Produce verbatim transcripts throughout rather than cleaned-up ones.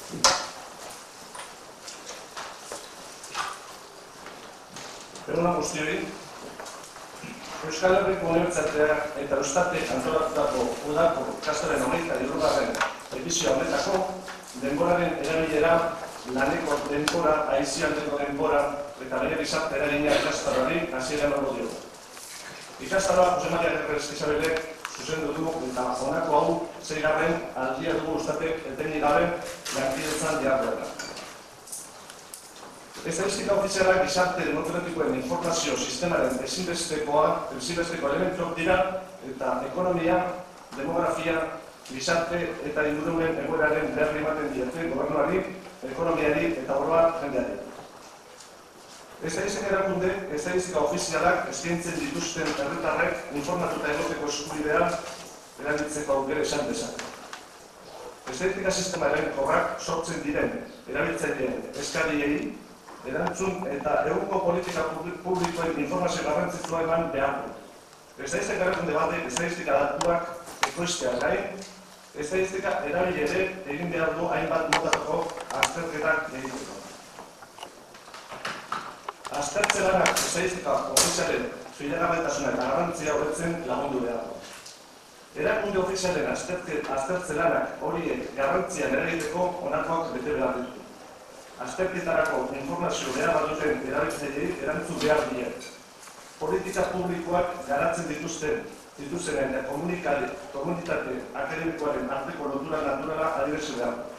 Egun hon guztioi, Euskal Herriko Unibertsitateak eta Eustatek antolatutako udako ikastaren hogeita hirugarren edizio honetako denboraren erabilera, laneko denbora, aisialdeko denbora eta bere gizarte eragina ikastaroari hasiera emango diogu. Ikastaroa Jose Maria Gerrez Isabelek zuzendu du eta honako hau seigarren aldia dugu Eustatek etenik gabe lankidetzan diharduena. Estatistika ofizialak gizarte demokratikoen informazio sistemaren ezinbestekoa, ezinbesteko elementuak dira eta ekonomia, demografia, gizarte eta ingurumen egoeraren berri ematen diete gobernuari, ekonomiari eta oro har jendeari. Estatistika erakunde, estatistika ofizialak eskaintzen dituzten herritarrek informatuta egoteko eskubidea erabiltzeko aukera izan dezake. Estatistika sistemaren korrak sortzen diren erabiltzaileen eskariei erantzun eta egungo politika publikoen informazio garrantzitsua eman behar du. Estatistika erakunde batek estatistika datuak ekoiztea gain, estatistika erabilere egin behar du hainbat motatako azterketak egiteko. Aztertze lanak estatistika ofizialen fidagarritasuna eta garrantzia hobetzen lagundu behar du. Erakunde ofizialen aztertze lanak horiek garrantzian eragiteko honakoak bete behar ditu. Azterketarako informazio behar duten erabiltzaileei erantzun behar die. Politika publikoak garatzen dituzten dituzenen eta komunitate akademikoaren arteko lotura naturala adierazi behar du.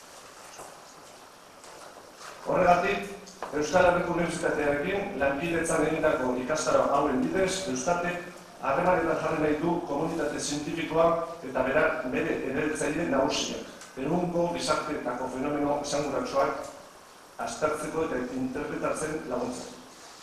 Horregatik, Euskal Herriko Unibertsitatearekin lankidetzan egindako ikastaro hauen bidez, Eustatek harremanetan jarri nahi du komunitate zientifikoa eta bere erabiltzaile nagusiak, egungo gizarteetako fenomeno esanguratsuak aztertzeko eta interpretatzen laguntzen.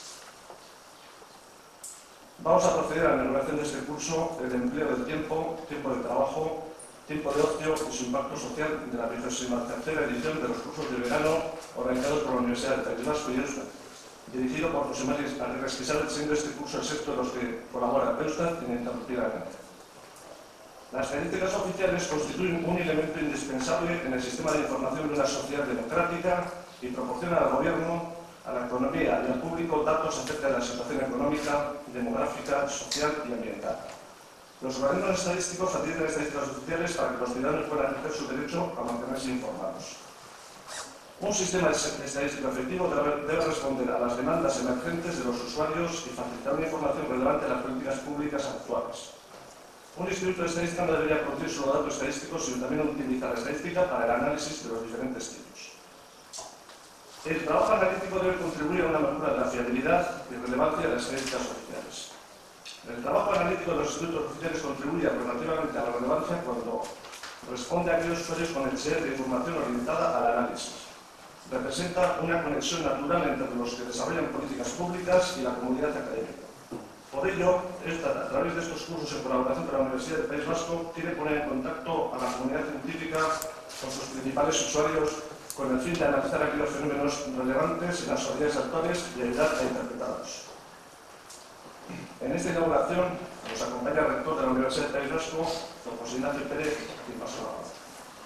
Vamos a proceder a la elaboración de este curso, el empleo del tiempo, tiempo de trabajo, tiempo de ocio y su impacto social de la vigésima tercera edición de los cursos de verano organizados por la Universidad del País Vasco y Eustat, dirigido por José María Gerrez Isabel, siendo este curso el sexto de los que colabora Eustat ininterrumpidamente. Las estadísticas oficiales constituyen un elemento indispensable en el sistema de información de una sociedad democrática y proporcionan al gobierno, a la economía y al público datos acerca de la situación económica, demográfica, social y ambiental. Los organismos estadísticos atienden estadísticas oficiales para que los ciudadanos puedan ejercer su derecho a mantenerse informados. Un sistema estadístico efectivo debe, debe responder a las demandas emergentes de los usuarios y facilitar una información relevante de las políticas públicas actuales. Un instituto de estadística no debería producir solo datos estadísticos, sino también utilizar la estadística para el análisis de los diferentes tipos. El trabajo analítico debe contribuir a una mejora de la fiabilidad y relevancia de las estadísticas oficiales. El trabajo analítico de los institutos oficiales contribuye relativamente a la relevancia cuando responde a aquellos usuarios con necesidades de información orientada al análisis. Representa una conexión natural entre los que desarrollan políticas públicas y la comunidad académica. Por ello, Eustat, a través de estos cursos en colaboración con la Universidad del País Vasco, quiere poner en contacto a la comunidad científica con sus principales usuarios con el fin de analizar aquellos fenómenos relevantes en las sociedades actuales y ayudar a interpretarlos. En esta inauguración nos acompaña el rector de la Universidad del País Vasco, don José Ignacio Pérez, quien pasó la voz.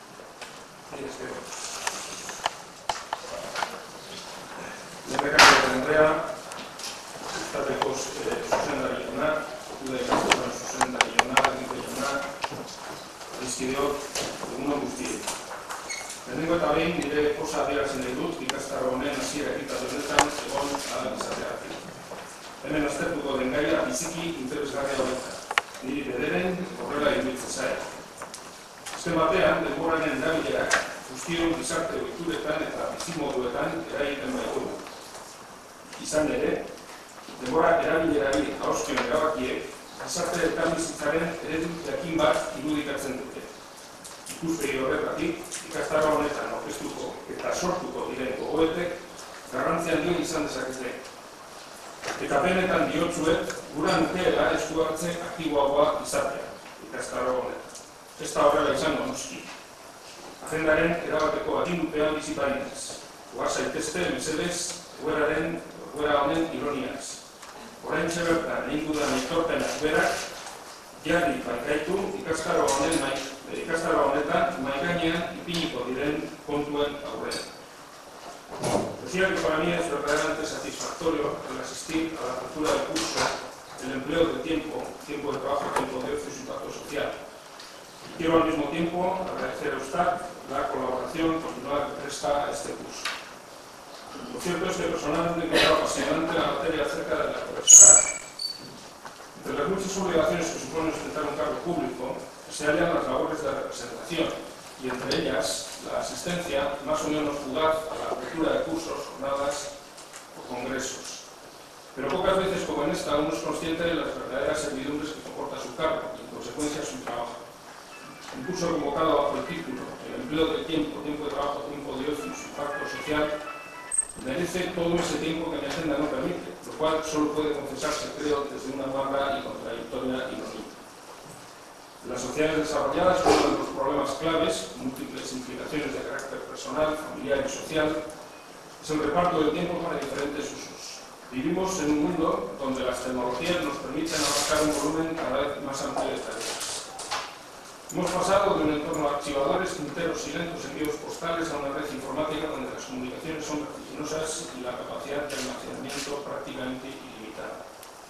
Lehendakari Andrea, Eustateko zuzendari jauna, uda ikastolan zuzendari jauna, egite jauna, bizkideok, egun on guztiei. Lehenengo eta behin nire posa adierazi nahi dut ikastaro honen hasiera ekitate honetan egon ahal izateagatik. Hemen aztertuko den gaia biziki interesgarria honetan. Niri bederen horrela iruditzen zait. Azken batean, denboraren erabilerak guztion gizarte ohituretan eta bizimoduetan eragiten baitu. Izan ere, denbora erabilerari ahozkion erabakiek gizarte elkarbizitzaren eredu jakin bat irudikatzen dute. Ikuspegi horretatik, ikastaro honetan aurkeztuko eta sortuko diren gogoetek garrantzi handia izan dezakete. Eta benetan diotzuet, gura nukeela esku hartze aktiboagoa izatea ikastaro honetan. Ez da horrela izango noski. Agendaren erabateko agindupean biziparinez. Goaz zaitezte, mesedez, egoeraren, egoera honen ironiaz. Oraintxe bertan egin dudan aitorpenak berak, jarri baikaitu ikastaro honen nahi ikastaro honetan mahai gainean ipiniko diren kontuen aurrean. Decía que para mí es verdaderamente satisfactorio el asistir a la apertura del curso, el empleo de tiempo, tiempo de trabajo, tiempo de ocio y su impacto social. Y quiero al mismo tiempo agradecer a Eustat la colaboración continuada que presta a este curso. Lo cierto es que personalmente he encontrado apasionante la materia acerca de la diversidad. Entre las muchas obligaciones que supone ostentar un cargo público, se hallan las labores de representación, y entre ellas la asistencia más o menos fugaz a la apertura de cursos, jornadas o congresos. Pero pocas veces como en esta uno es consciente de las verdaderas servidumbres que comporta su cargo y en consecuencia su trabajo. Un curso convocado bajo el título El empleo del tiempo, tiempo de trabajo, tiempo de ocio y su impacto social merece todo ese tiempo que mi agenda no permite, lo cual solo puede confesarse, creo, desde una vaga y contradictoria ironía. Las sociedades desarrolladas, uno de los problemas claves, múltiples implicaciones de carácter personal, familiar y social, es el reparto del tiempo para diferentes usos. Vivimos en un mundo donde las tecnologías nos permiten abarcar un volumen cada vez más amplio de tareas. Hemos pasado de un entorno de archivadores, tinteros y lentos envíos postales a una red informática donde las comunicaciones son vertiginosas y la capacidad de almacenamiento prácticamente ilimitada.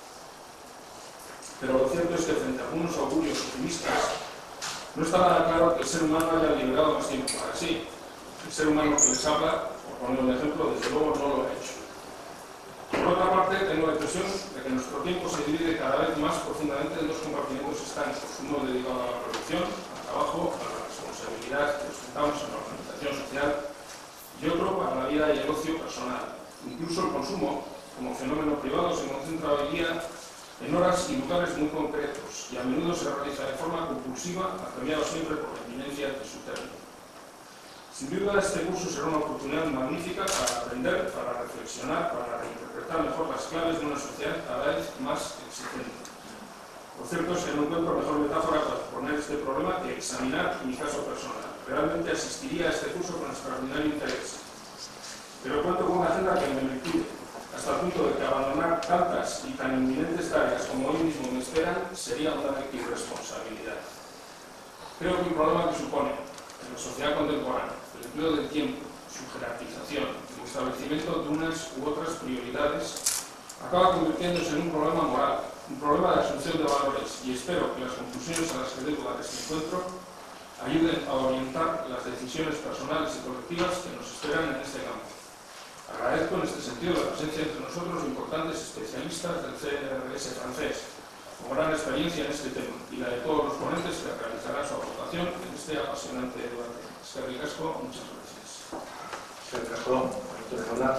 Pero lo cierto es que frente a algunos augurios optimistas, no está nada claro que el ser humano haya liberado más tiempo para sí. El ser humano que les habla, por poner un ejemplo, desde luego no lo ha hecho. Por otra parte, tengo la impresión de que nuestro tiempo se divide cada vez más profundamente en dos compartimentos estancos, uno dedicado a la producción, al trabajo, a la responsabilidad que ostentamos en la organización social, y otro para la vida y el ocio personal. Incluso el consumo, como fenómeno privado, se concentra hoy día en horas y lugares muy concretos, y a menudo se realiza de forma compulsiva, apremiado siempre por la inminencia de su término. Sin duda, este curso será una oportunidad magnífica para aprender, para reflexionar, para reinterpretar mejor las claves de una sociedad cada vez más exigente. Lo cierto es que no encuentro mejor metáfora para exponer este problema que examinar mi caso personal. Realmente asistiría a este curso con extraordinario interés. Pero cuento con una agenda que me impide, hasta el punto de que abandonar tantas y tan inminentes tareas como hoy mismo me esperan sería una irresponsabilidad. Creo que un problema que supone en la sociedad contemporánea el empleo del tiempo, su jerarquización, el establecimiento de unas u otras prioridades, acaba convirtiéndose en un problema moral, un problema de asunción de valores, y espero que las conclusiones a las que debo dar este encuentro ayuden a orientar las decisiones personales y colectivas que nos esperan en este campo. Agradezco en este sentido la presencia entre nosotros de importantes especialistas del C N R S francés, con gran experiencia en este tema, y la de todos los ponentes que realizarán su aportación en este apasionante debate. Eskerrik asko, muchas gracias. Eskerrik asko, doctor Jauna.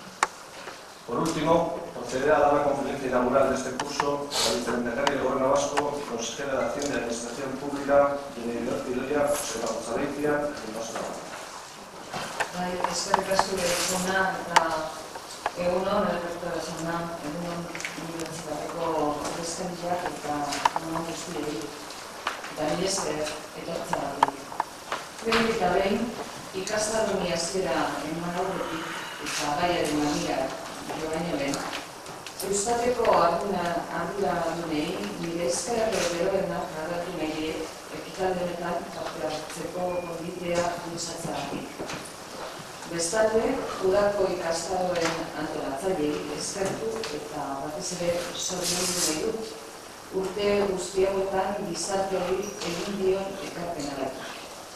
Por último, procederá a dar la conferencia inaugural de este curso a la vicelehendakari del Gobierno Vasco y consejera de Hacienda y Administración Pública, Idoia Joseba Gonzalezia, del Vasco. Eskerrik asko jauna eta egun on, errektora jauna, egun on unibertsitateko ordezkariak eta egun on guztiei. Eta mila esker etortzeagatik. Lehenik eta behin, ikastaroni hasiera eman aurretik eta gaiaren mamira jo baino lehen. Eustateko arduradunei nire eskerrak beroenak aldatu nahi diet ekitaldi honetan parte hartzeko gonbitea luzatzeagatik. Bestalde, udako ikastaroen antolatzaileei eskertu eta batez ere zoriondu nahi dut urte guzti hauetan gizarteari egin dion ekarpenagatik.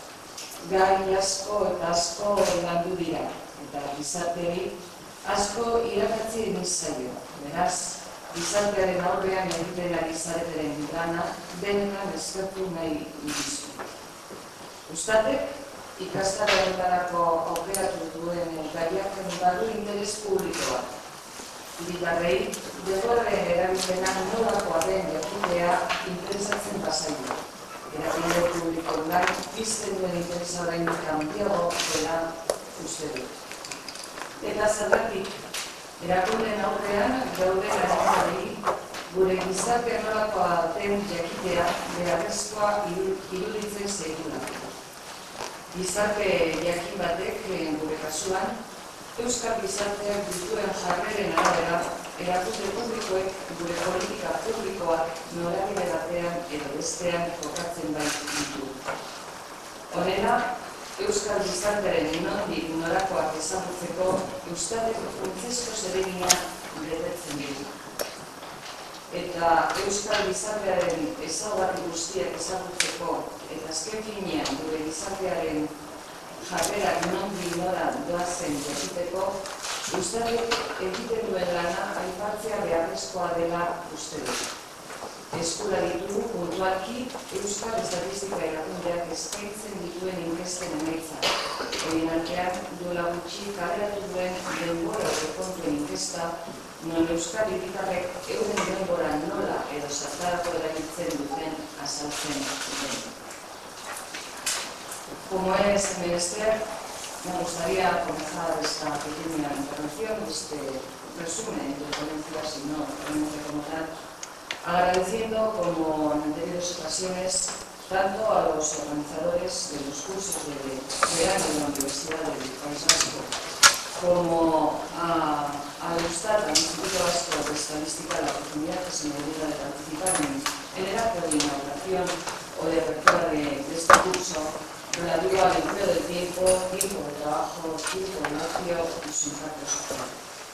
Gai asko eta asko landu dira eta gizarteari asko irakatsi egin zaio. Beraz, gizartearen aurrean egiten ari zaretaren lana denetan eskertu nahi dizu. Eustatek ikastaroetarako aukeratu duen gaiak badu interes publikoa. Hiritarrei, deborren erabilpena nolakoa den jakitea interesatzen bazaio. Erabilde publikoan pizten duen interesa oraindik handiago dela uste dut. Eta zergatik, erakundeen aurrean gauden arazoari gure gizarte nolakoa den jakitea beharrezkoa iruditzen zaigula. Gizarte jakin batek, gure kasuan, euskal gizarteak dituen jarreren arabera erakunde publikoek gure politika publikoak norabide batean edo bestean kokatzen baititu. Honela, Euskal gizartearen inondik norakoak ezagutzeko Euskadek funtsezko zeregina betetzen ditu. Eta Euskal gizartearen ezaugarri guztiak ezagutzeko eta azken finean gure gizartearen jarrerak nondik nora doazen jakiteko, Euskadek egiten duen lana aipatzea beharrezkoa dela uste dut. Eskura ditugu puntualki Euskal Estatistika erakundeak eskaintzen dituen inkesten emaitza. Horien artean duela gutxi kaleratu duen denbora aurrekontuen inkesta, non Euskal hiritarrek euren denbora nola edo zertarako erabiltzen duten azaltzen duten. Como es menester, me gustaría comenzar esta pequeña intervención, este resumen de ponencias, y no realmente como tal, agradeciendo, como en anteriores ocasiones, tanto a los organizadores de los cursos de verano de la Universidad del País Vasco, como a, a Eustat, al Instituto Vasco de Estadística, la oportunidad que se me dio de participar en, en el acto de inauguración o de apertura de, de este curso relativo al empleo del tiempo, tiempo de trabajo, tiempo de ocio y su impacto social.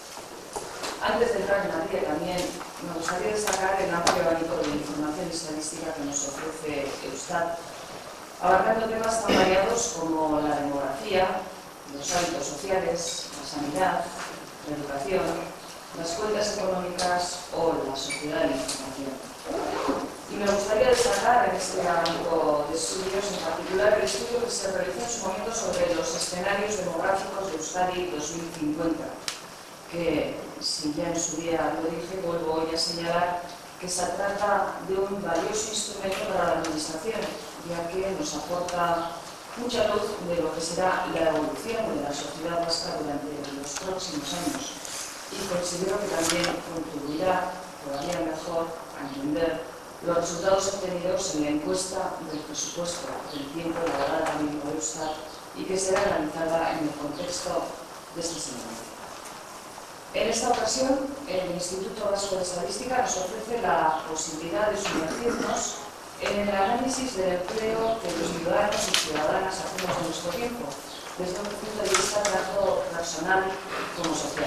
Antes de entrar en materia también me gustaría destacar el amplio abanico de información estadística que nos ofrece Eustat, abarcando temas tan variados como la demografía, los hábitos sociales, la sanidad, la educación, las cuentas económicas o la sociedad de la información. Y me gustaría destacar en este abanico de estudios, en particular el estudio que se realizó en su momento sobre los escenarios demográficos de Euskadi dos mil cincuenta, que, si ya en su día lo dije, vuelvo hoy a señalar que se trata de un valioso instrumento para la administración, ya que nos aporta mucha luz de lo que será la evolución de la sociedad vasca durante los próximos años, y considero que también contribuirá todavía mejor a entender los resultados obtenidos en la encuesta del presupuesto del tiempo elaborada también por Eustat y que será analizada en el contexto de este seminario. En esta ocasión, el Instituto Vasco de Estadística nos ofrece la posibilidad de sumergirnos en el análisis del empleo que los ciudadanos y ciudadanas hacemos en nuestro tiempo, desde un punto de vista tanto personal como social.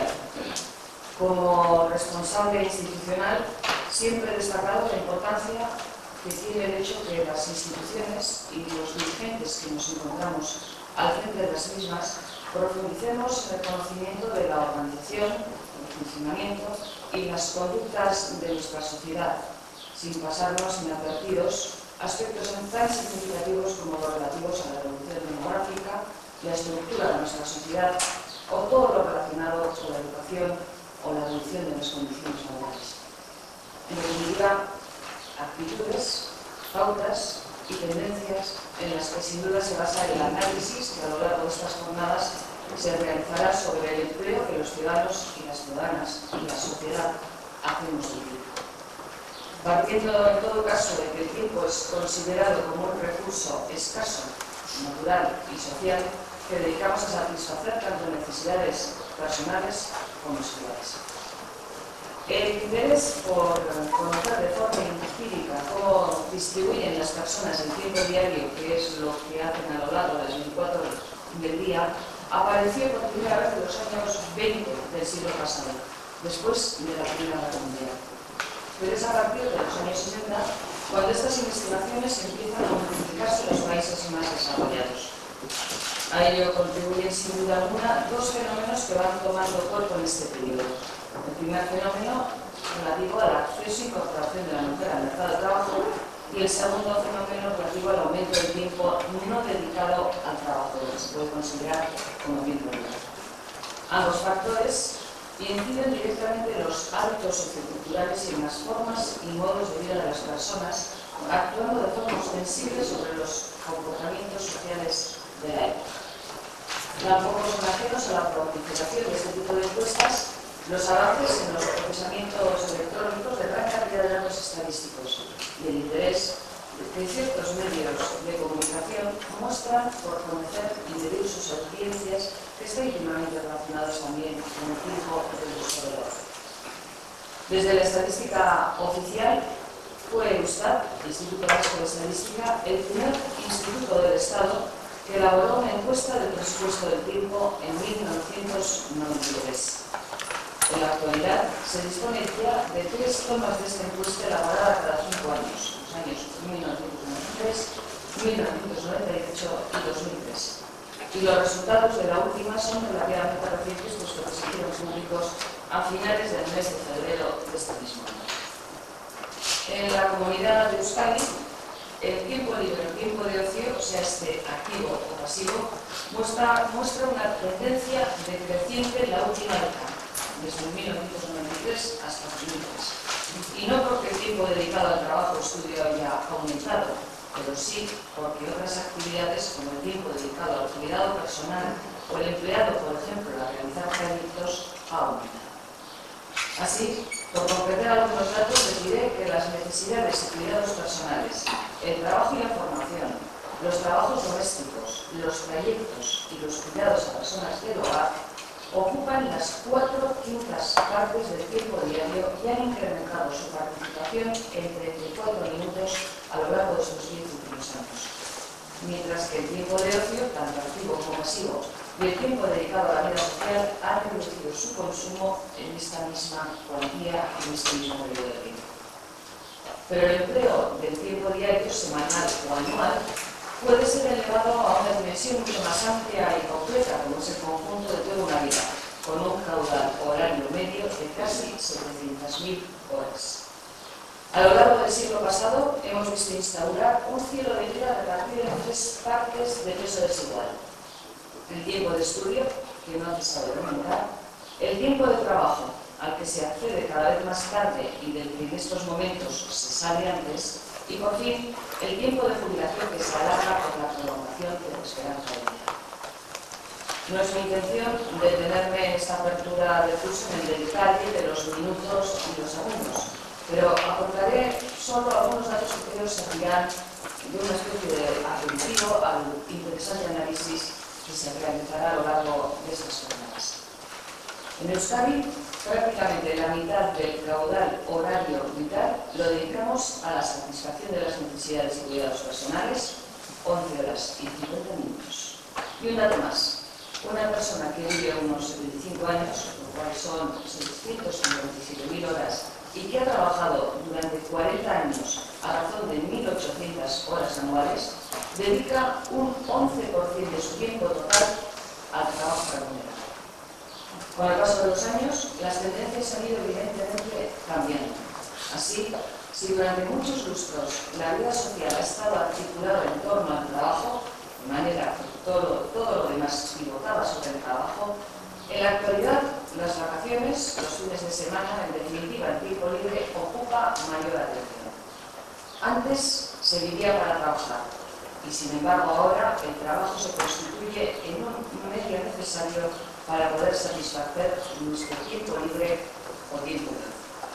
Como responsable institucional, siempre he destacado la importancia que tiene el hecho que las instituciones y los dirigentes que nos encontramos al frente de las mismas profundicemos en el conocimiento de la organización, el funcionamiento y las conductas de nuestra sociedad, sin pasarnos inadvertidos aspectos tan significativos como los relativos a la evolución demográfica, la estructura de nuestra sociedad o todo lo relacionado con la educación o la evolución de las condiciones laborales. En definitiva, actitudes, pautas y tendencias en las que sin duda se basa el análisis que a lo largo de estas jornadas se realizará sobre el empleo que los ciudadanos y las ciudadanas y la sociedad hacemos del tiempo. Partiendo en todo caso de que el tiempo es considerado como un recurso escaso, natural y social que dedicamos a satisfacer tanto necesidades personales como sociales. El interés por conocer de forma empírica cómo distribuyen las personas el tiempo diario, que es lo que hacen a lo largo de las veinticuatro horas del día, apareció por primera vez en los años veinte del siglo pasado, después de la Primera Guerra Mundial. Pero es a partir de los años sesenta cuando estas investigaciones empiezan a multiplicarse en los países más desarrollados. A ello contribuyen sin duda alguna dos fenómenos que van tomando cuerpo en este periodo. El primer fenómeno relativo al acceso e incorporación de la mujer al mercado de trabajo y el segundo fenómeno relativo al aumento del tiempo no dedicado al trabajo, que se puede considerar como tiempo libre. Ambos factores inciden directamente en los hábitos socioculturales y en las formas y modos de vida de las personas, actuando de forma ostensible sobre los comportamientos sociales de la época. Tampoco son ajenos a la proliferación de este tipo de encuestas los avances en los procesamientos electrónicos de gran cantidad de datos estadísticos y el interés que ciertos medios de comunicación muestran por conocer y medir sus audiencias que están íntimamente relacionados también con el tiempo del uso de la voz. Desde la estadística oficial, fue Eustat, Instituto Vasco de Estadística, el primer instituto del Estado que elaboró una encuesta del presupuesto del tiempo en mil novecientos noventa y tres. En la actualidad, se dispone ya de tres tomas de esta encuesta elaborada cada cinco años, los años mil novecientos noventa y tres, mil novecientos noventa y ocho y dos mil tres. Y los resultados de la última son relativamente recientes, puesto que se hicieron públicos a finales del mes de febrero de este mismo año. En la comunidad de Euskadi, el tiempo libre, el tiempo de ocio, sea este activo o pasivo, muestra, muestra una tendencia decreciente en la última década, desde mil novecientos noventa y tres hasta dos mil tres. Y no porque el tiempo dedicado al trabajo o estudio haya aumentado, pero sí porque otras actividades, como el tiempo dedicado al cuidado personal o el empleado, por ejemplo, a realizar proyectos, ha aumentado. Así, por completar algunos datos, les diré que las necesidades y cuidados personales, el trabajo y la formación, los trabajos domésticos, los trayectos y los cuidados a personas del hogar ocupan las cuatro quintas partes del tiempo diario y han incrementado su participación en treinta y cuatro minutos a lo largo de estos diez últimos años. Mientras que el tiempo de ocio, tanto activo como pasivo, y el tiempo dedicado a la vida social ha reducido su consumo en esta misma cuantía, en este mismo periodo de tiempo. Pero el empleo del tiempo diario, semanal o anual, puede ser elevado a una dimensión mucho más amplia y completa, como es el conjunto de toda una vida, con un caudal horario medio de casi setecientas mil horas. A lo largo del siglo pasado hemos visto instaurar un cielo de vida repartido en tres partes de peso desigual. El tiempo de estudio, que no ha cesado de aumentar, el tiempo de trabajo, al que se accede cada vez más tarde y del que en estos momentos se sale antes, y por fin, el tiempo de jubilación que se alarga por la prolongación de la esperanza de vida. No es mi intención detenerme en esta apertura de curso en el detalle de los minutos y los segundos, pero aportaré solo algunos datos que creo servirán de una especie de aperitivo al interesante análisis que se realizará a lo largo de estas jornadas. En Euskadi, prácticamente la mitad del caudal horario vital lo dedicamos a la satisfacción de las necesidades y cuidados personales, once horas y cincuenta minutos. Y un dato más, una persona que vive unos setenta y cinco años, lo cual son seiscientas cincuenta y siete mil horas, y que ha trabajado durante cuarenta años a razón de mil ochocientas horas anuales, dedica un once por ciento de su tiempo total al trabajo remunerado. Con el paso de los años, las tendencias han ido evidentemente cambiando. Así, si durante muchos lustros la vida social ha estado articulada en torno al trabajo, de manera que todo, todo lo demás pivotaba sobre el trabajo, en la actualidad las vacaciones, los fines de semana, en definitiva el tiempo libre, ocupa mayor atención. Antes se vivía para trabajar y sin embargo ahora el trabajo se constituye en un medio necesario para poder satisfacer nuestro tiempo libre o tiempo libre.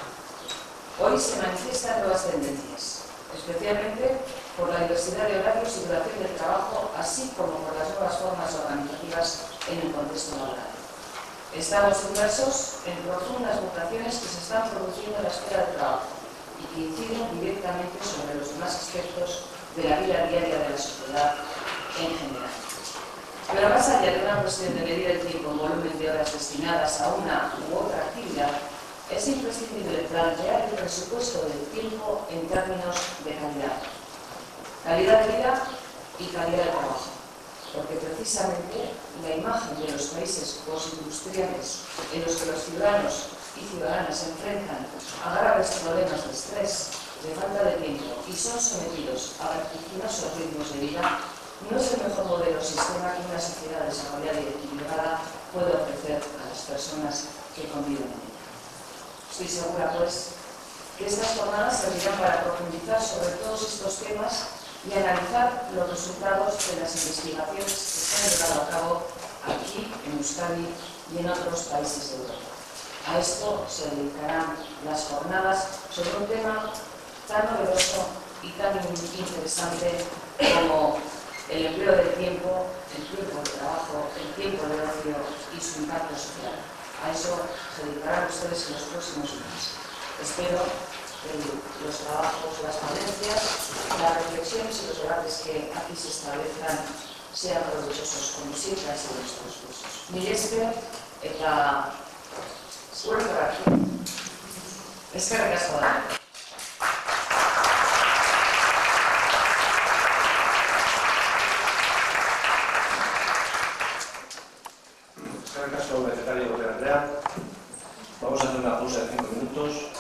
Hoy se manifiestan nuevas tendencias, especialmente por la diversidad de horarios y duración del trabajo, así como por las nuevas formas organizativas en el contexto laboral. Estamos inmersos en profundas mutaciones que se están produciendo en la esfera del trabajo y que inciden directamente sobre los demás aspectos de la vida diaria de la sociedad en general. Pero más allá de una cuestión de medir el tiempo en volumen de horas destinadas a una u otra actividad, es imprescindible plantear el presupuesto del tiempo en términos de calidad. Calidad de vida y calidad de trabajo. Porque precisamente la imagen de los países postindustriales en los que los ciudadanos y ciudadanas se enfrentan a graves problemas de estrés, de falta de tiempo y son sometidos a vertiginosos ritmos de vida, no es el mejor modelo o sistema que una sociedad desarrollada y equilibrada puede ofrecer a las personas que conviven en ella. Estoy segura, pues, que estas jornadas servirán para profundizar sobre todos estos temas y analizar los resultados de las investigaciones que se han llevado a cabo aquí, en Euskadi y en otros países de Europa. A esto se dedicarán las jornadas sobre un tema tan novedoso y tan interesante como el empleo del tiempo, el tiempo de trabajo, el tiempo de ocio y su impacto social. A eso se dedicarán ustedes en los próximos días. espero que los trabajos, las ponencias, las reflexiones y los debates que aquí se establezcan sean provechosos, como siempre han sido estos cursos. Mire esker, eta zurekorak. Eskerrik asko da. Eskerrik asko, secretario de Andrea. Vamos a hacer una pausa de cinco minutos.